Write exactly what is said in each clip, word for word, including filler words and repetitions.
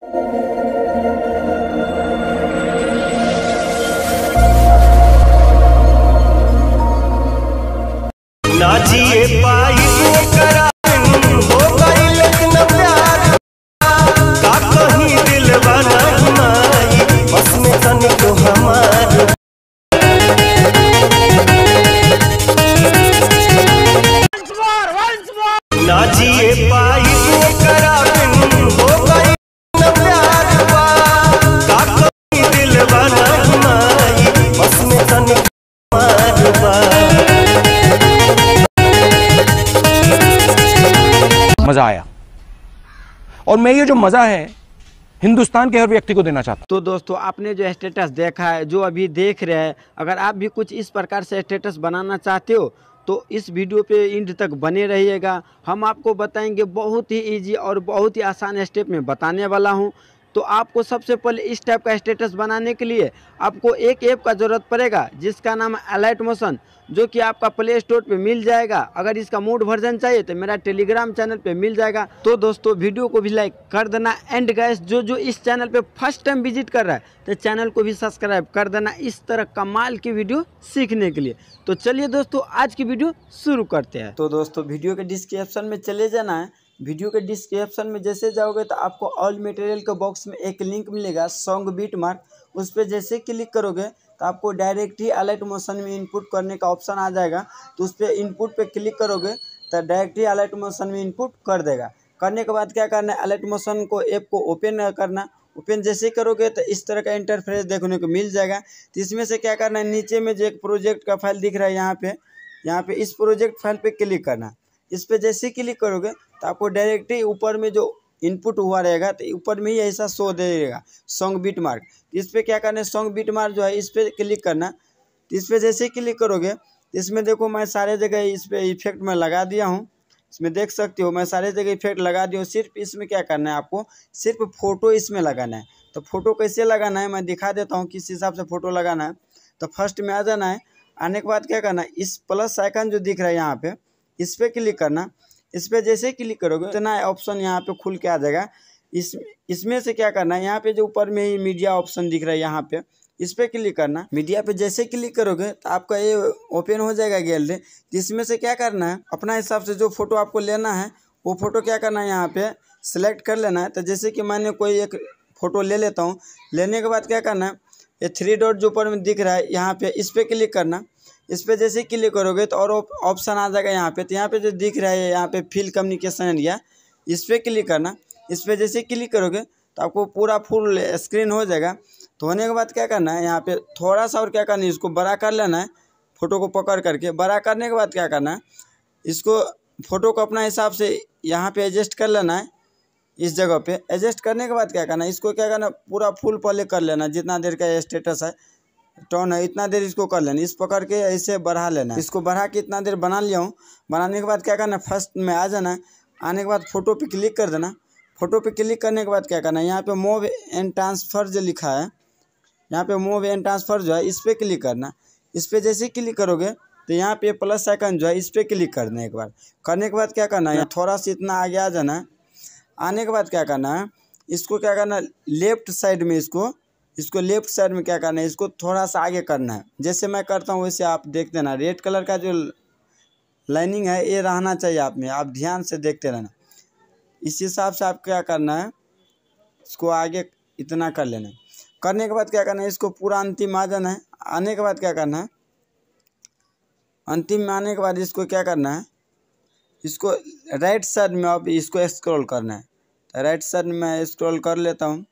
ना जिए पाई करा हो गई लेकिन प्यार का कहीं दिल बना माई बस में तन तो हमार ना जिए पाई करा हो गई प्यार का कहीं दिल बना माई बस में तन हमार मज़ा आया और मैं ये जो मज़ा है हिंदुस्तान के हर व्यक्ति को देना चाहता हूँ। तो दोस्तों आपने जो स्टेटस देखा है, जो अभी देख रहे हैं, अगर आप भी कुछ इस प्रकार से स्टेटस बनाना चाहते हो तो इस वीडियो पे एंड तक बने रहिएगा। हम आपको बताएंगे बहुत ही इजी और बहुत ही आसान स्टेप में बताने वाला हूं। तो आपको सबसे पहले इस टाइप का स्टेटस बनाने के लिए आपको एक ऐप का ज़रूरत पड़ेगा जिसका नाम है अलर्ट मोशन, जो कि आपका प्ले स्टोर पे मिल जाएगा। अगर इसका मूड वर्जन चाहिए तो मेरा टेलीग्राम चैनल पे मिल जाएगा। तो दोस्तों वीडियो को भी लाइक कर देना एंड गाइस जो जो इस चैनल पे फर्स्ट टाइम विजिट कर रहा है तो चैनल को भी सब्सक्राइब कर देना इस तरह कमाल की वीडियो सीखने के लिए। तो चलिए दोस्तों आज की वीडियो शुरू करते हैं। तो दोस्तों वीडियो के डिस्क्रिप्शन में चले जाना है। वीडियो के डिस्क्रिप्शन में जैसे जाओगे तो आपको ऑल मटेरियल के बॉक्स में एक लिंक मिलेगा सॉन्ग बीट मार्क, उस पर जैसे क्लिक करोगे तो आपको डायरेक्ट ही अलर्ट मोशन में इनपुट करने का ऑप्शन आ जाएगा। तो उस पर इनपुट पे क्लिक करोगे तो डायरेक्ट ही अलर्ट मोशन में इनपुट कर देगा। करने के बाद क्या करना है, अलर्ट मोशन को ऐप को ओपन करना। ओपन जैसे करोगे तो इस तरह का इंटरफेस देखने को मिल जाएगा। तो इसमें से क्या करना है, नीचे में जो एक प्रोजेक्ट का फाइल दिख रहा है यहाँ पे, यहाँ पे इस प्रोजेक्ट फाइल पे क्लिक करना। इस पर जैसे क्लिक करोगे तो आपको डायरेक्ट ही ऊपर में जो इनपुट हुआ रहेगा तो ऊपर में ही ऐसा शो देगा सॉन्ग बीट मार्क। इस पर क्या करना है, सॉन्ग बीट मार्क जो है इस पर क्लिक करना। इस पर जैसे क्लिक करोगे इसमें देखो मैं सारे जगह इस पर इफेक्ट में लगा दिया हूँ। इसमें देख सकते हो मैं सारे जगह इफेक्ट लगा दिया हूँ। सिर्फ इसमें क्या करना है, आपको सिर्फ फ़ोटो इसमें लगाना है। तो फ़ोटो कैसे लगाना है मैं दिखा देता हूँ किस हिसाब से फ़ोटो लगाना है। तो फर्स्ट में आ जाना है। आने के बाद क्या करना है, इस प्लस आइकन जो दिख रहा है यहाँ पे इस पर क्लिक करना। इस पर जैसे क्लिक करोगे इतना ऑप्शन यहाँ पे खुल के आ जाएगा। इस इसमें से क्या करना है, यहाँ पे जो ऊपर में ही मीडिया ऑप्शन दिख रहा है यहाँ पे इस पर क्लिक करना। मीडिया पे जैसे क्लिक करोगे तो आपका ये ओपन हो जाएगा गैलरी। इसमें से क्या करना है, अपना हिसाब से जो फोटो आपको लेना है वो फोटो क्या करना है यहाँ पे सिलेक्ट कर लेना है। तो जैसे कि मैंने कोई एक फ़ोटो ले लेता हूँ। लेने के बाद क्या करना है, ये थ्री डॉट जो ऊपर में दिख रहा है यहाँ पे इस पर क्लिक करना। इस पर जैसे क्लिक करोगे तो और ऑप्शन आ जाएगा यहाँ पे। तो यहाँ पे जो दिख रहा है यहाँ पे फील कम्युनिकेशन एरिया इस पर क्लिक करना। इस पर जैसे क्लिक करोगे तो आपको पूरा फुल स्क्रीन हो जाएगा। तो होने के बाद क्या करना है, यहाँ पे थोड़ा सा और क्या करना है, इसको बड़ा कर लेना है फ़ोटो को पकड़ करके। बड़ा करने के बाद क्या करना है, इसको फ़ोटो को अपना हिसाब से यहाँ पे एडजस्ट कर लेना है। इस जगह पे एडजस्ट करने के बाद क्या करना है, इसको क्या करना पूरा फुल प्ले कर लेना। जितना देर का स्टेटस है टर्न है इतना देर इसको कर लेना। इस पकड़ के ऐसे बढ़ा लेना। इसको बढ़ा के इतना देर बना लिया हूँ। बनाने के बाद क्या करना, फर्स्ट में आ जाना। आने के बाद फ़ोटो पे क्लिक कर देना। फ़ोटो पे क्लिक करने के बाद क्या करना है, यहाँ पे मूव एंड ट्रांसफ़र जो लिखा है यहाँ पे मूव एंड ट्रांसफ़र जो है इस पर क्लिक करना। इस पर जैसे क्लिक करोगे तो यहाँ पे प्लस आइकन जो है इस पर क्लिक करना है। एक बार करने के बाद क्या करना है, थोड़ा सा इतना आगे आ जाना है। आने के बाद क्या करना है, इसको क्या करना है लेफ्ट साइड में इसको इसको लेफ्ट साइड में क्या करना है, इसको थोड़ा सा आगे करना है। जैसे मैं करता हूँ वैसे आप देख देना। रेड कलर का जो लाइनिंग है ये रहना चाहिए आप में, आप ध्यान से देखते रहना। इस हिसाब से आप क्या करना है, इसको आगे इतना कर लेना है। करने के बाद क्या करना है, इसको पूरा अंतिम आ जाना है। आने के बाद क्या करना है, अंतिम में आने के बाद इसको क्या करना है, इसको राइट साइड में अब इसको स्क्रॉल करना है। तो राइट साइड में मैं स्क्रॉल कर लेता हूँ।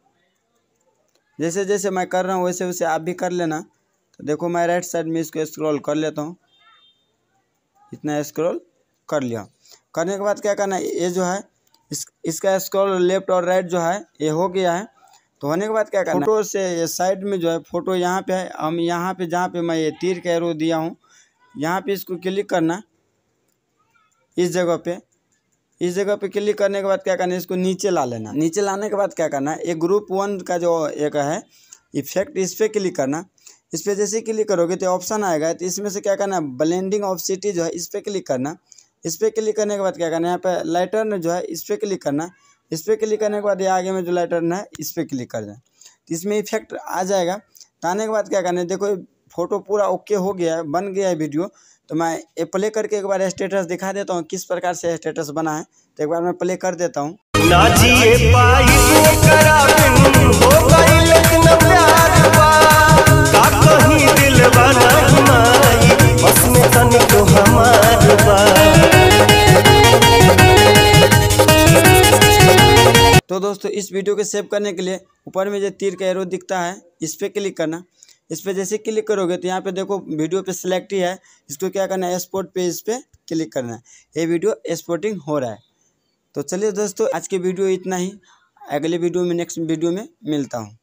जैसे जैसे मैं कर रहा हूँ वैसे वैसे आप भी कर लेना। तो देखो मैं राइट साइड में इसको स्क्रॉल कर लेता हूँ। इतना स्क्रॉल कर लिया। करने के बाद क्या करना है, ये जो है इस इसका स्क्रॉल लेफ्ट और राइट जो है ये हो गया है। तो होने के बाद क्या करना है, फोटो से ये साइड में जो है फ़ोटो यहाँ पे है। हम यहाँ पे जहाँ पे मैं ये तीर का एरो दिया हूँ यहाँ पे इसको क्लिक करना। इस जगह पे इस जगह पे क्लिक करने के बाद क्या करना है, इसको नीचे ला लेना। नीचे लाने के बाद क्या करना है, एक ग्रुप वन का जो एक है इफेक्ट इस पर क्लिक करना। इस पर जैसे क्लिक करोगे तो ऑप्शन आएगा। तो इसमें से क्या करना है, ब्लेंडिंग ऑफ सिटी जो है इस पर क्लिक करना। इस पर क्लिक करने के बाद क्या करना है, यहाँ पे लाइटर जो है इस पर क्लिक करना। इस पर क्लिक करने के बाद ये आगे में जो लाइटन है इस पर क्लिक कर दें, तो इसमें इफेक्ट आ जाएगा। तो आने के बाद क्या करना है, देखो फोटो पूरा ओके हो गया है, बन गया है वीडियो। तो मैं ये प्ले करके एक बार स्टेटस दिखा देता हूँ किस प्रकार से स्टेटस बना है। तो एक बार मैं प्ले कर देता हूँ। ना जिए पाई ओकरा बिन हो गइल इतना प्यार बा, का कहीं दिलवा नहीं माई बस में तनिको हमार बा। तो दोस्तों इस वीडियो को सेव करने के लिए ऊपर में जो तीर का एरो दिखता है इस पर क्लिक करना। इस पर जैसे क्लिक करोगे तो यहाँ पे देखो वीडियो पे सिलेक्ट ही है, इसको क्या करना है एक्सपोर्ट पे इस पर क्लिक करना है। ये वीडियो एक्सपोर्टिंग हो रहा है। तो चलिए दोस्तों आज के वीडियो इतना ही, अगले वीडियो में नेक्स्ट वीडियो में मिलता हूँ।